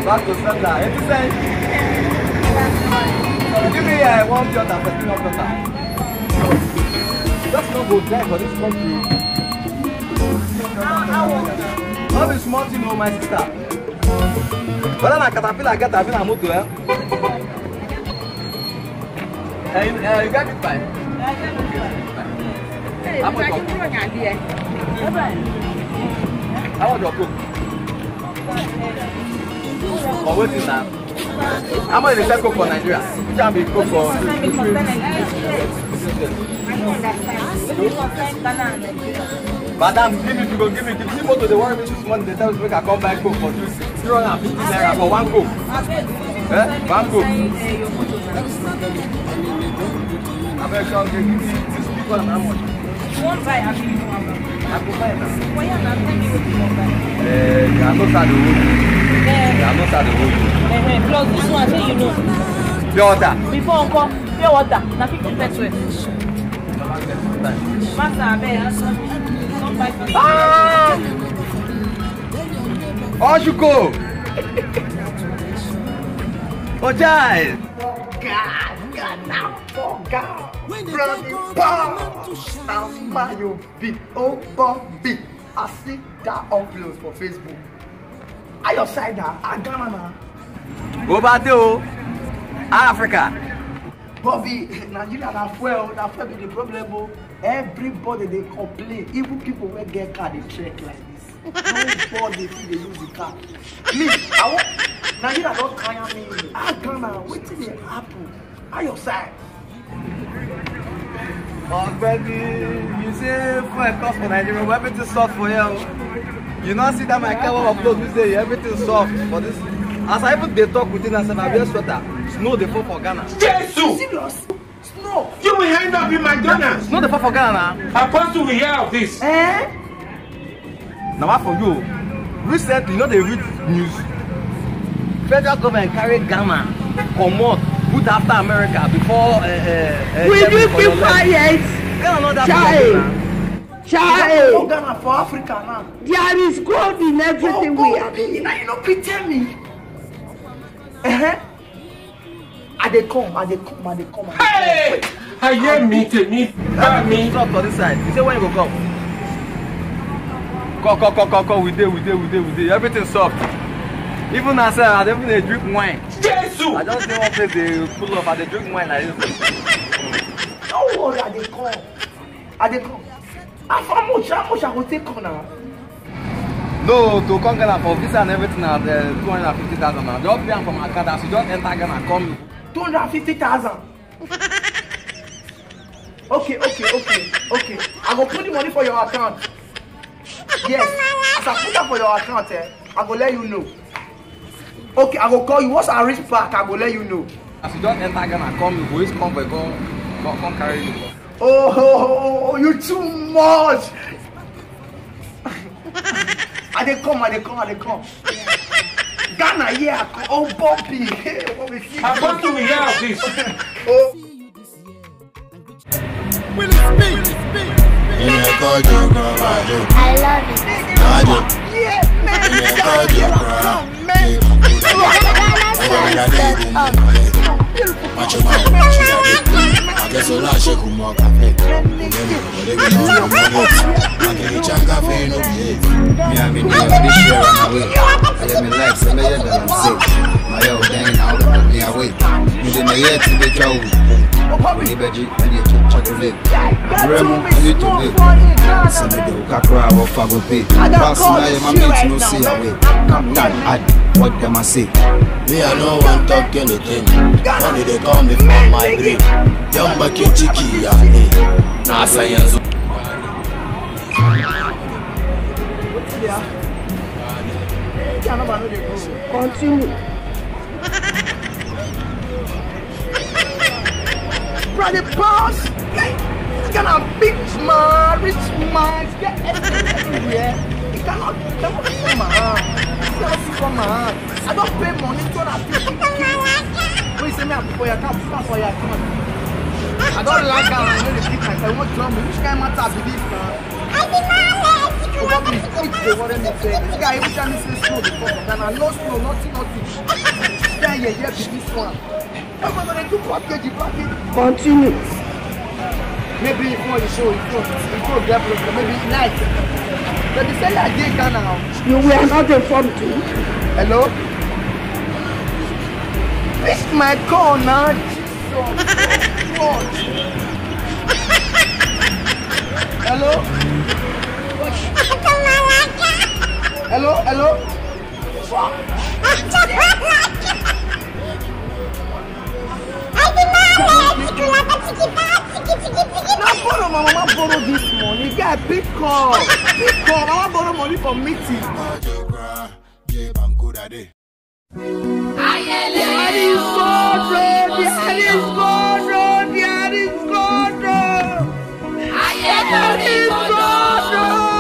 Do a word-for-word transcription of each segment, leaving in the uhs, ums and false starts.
Back to center. eighty cents. Give me uh, one water, fifteen water. Just not go there for this country. Not be smart, you know, my sister. But then I caterpillar get a bit of motor. Eh? Uh, you, uh, you got it fine. How much your cook? How much your cook? For what is that? How much is that cook for Nigeria? You can't be cook for. Madam, give me, go give me, give me to the world this money. They tell me I come back cook for two hundred fifty naira for one cook. Eh? One cook. I bet you give me this people how much. You won't buy a few more. I could buy now. Why are not telling you to buy? Eh, I know that the wood. I know that the wood. Eh, plus this one, say you know. Pure water. Before uncle, pure water. Na fifty pesos. Master, I bet. Don't buy for. Ah! Oshuko. Oh, child. God, God, now, for God. Brother, power. Now, Mario beat, oh, Bobby. I see that upload for Facebook. Are your side now? I Ghana. Go back to Africa. Bobby, Nigeria na fuel, na fuel be the problem. Everybody they complain. Even people will get car they trek like this. Nobody feel they use the car. Me, I want Nigeria don't tire me. I Ghana, wait till they happen. Are your side? Oh baby, you say for a cost for Nigeria, but everything soft for you. You not see that my cover upload this day, everything soft for this. As I even they talk within us and I wear sweater, snow they fall for Ghana. Jesus! Serious? Snow? You will end up in McDonald's. Snow they fall for Ghana. Apostle will hear of this. Eh? Now what for you? Recently, you know they read news. Federal government carry Ghana, come out, put after America before. Uh, uh, uh, will you keep quiet? Ghana not that child. Child. Ghana for Africa now. There is God in everything oh, we are doing. Now you know, pretend me. Uh-huh. And they come, and they come, and they come. And hey! I hear me, to me, me. Stop on this side. You say when you go come? Come, come, come, come, come. We did, we did, we did, we did. Everything soft. Even as I don't even drink wine. Jesus! I just say one place they full of, and they drink wine like this. Don't worry, and they come. And they come. How much, how much I will take on now? No, to come Ghana for visa and everything at uh, two hundred fifty thousand now. Just pay from Accra, so just enter Ghana and come. two hundred fifty thousand. Okay, okay, okay, okay. I will put the money for your account. Yes, as I put that for your account, eh, I will let you know. Okay, I will call you. Once I reach back, I will let you know. As you just enter Ghana and come, you always come for go, come, come carry you. Oh, oh, oh, you too much. And they come, and they come, and they come. Ghana, yeah, oh, Bobby. I'm going to hear this. Oh. Will speak, speak. I love it. Yeah, man. I guess all I should come on cafe. Me have been here this year and away. I let me like some of that I'm sick. My old dang out of me away. You didn't hear to the job. When you veggie and you chocolate. Remo, you to me. Some of the Kakra or Fago pay. Pass my mate no see away. That I what them I say. Me I no one talk anything. Only they call me for my brain. Young Maki Chiki, yeah. Nah, science. Continue. Brother boss, it's gonna big man, rich man, get everywhere. It cannot, cannot see my hand. It cannot see from my hand. I don't pay money to that people. Wait, say me I'm for your account, not for your account. I don't like how I know the people. I want to tell me which kind of matter be this now. I think About this, it's the one that say, this guy every time he says snow before, and I know snow, nothing, nothing. Yeah, yeah, yeah, this one. I'm going to do package, package. Continue. Maybe before the show, it goes, it goes there, maybe night. But they say I did Ghana now. You were not informed too. Hello? This is my call now. Hello? Hello? Hello? Now borrow my mama borrow this money. Get a big call. Big call. Mama borrow money for meeting. That is God, bro. That is God, bro. That is God, bro. That is God, bro.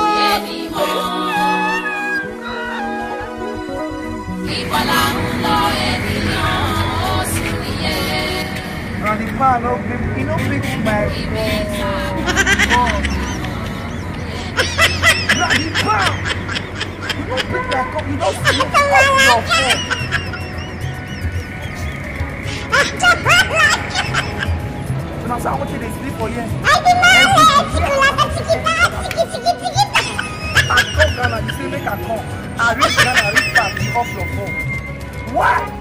And the man, no, he no fix my God. Now the man, you don't pick my cup, you don't see your phone. So now, I want you to sleep for you. I come Ghana, you say make a call. I reach Ghana, I reach back off your phone. What?